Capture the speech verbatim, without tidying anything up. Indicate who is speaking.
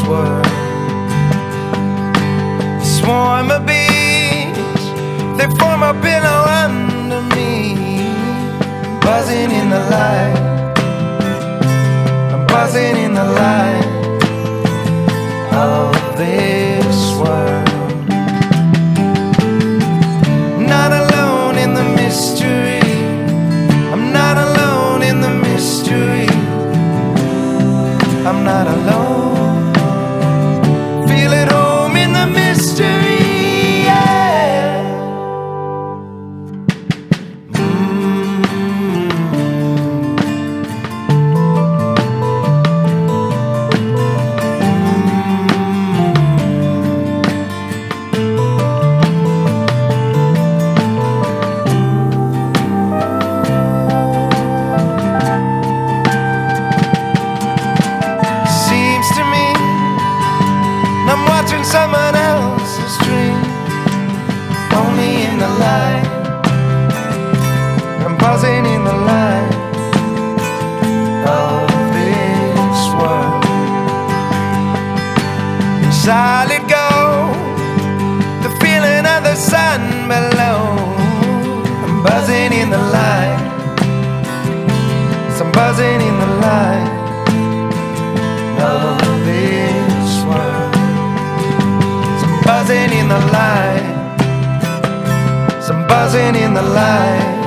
Speaker 1: world. A swarm of bees, they form a pillow under me, buzzing in the light. I'm buzzing in the light of this world. Not alone in the mystery, I'm not alone in the mystery, I'm not alone. Feel at home in the mystery, yeah. I'm watching someone else's dream, only in the light. I'm buzzing in the light of this world. Inside it goes, the feeling of the sun below. I'm buzzing in the light, so I'm buzzing in the light of this world. Buzzing in the light, some buzzing in the light.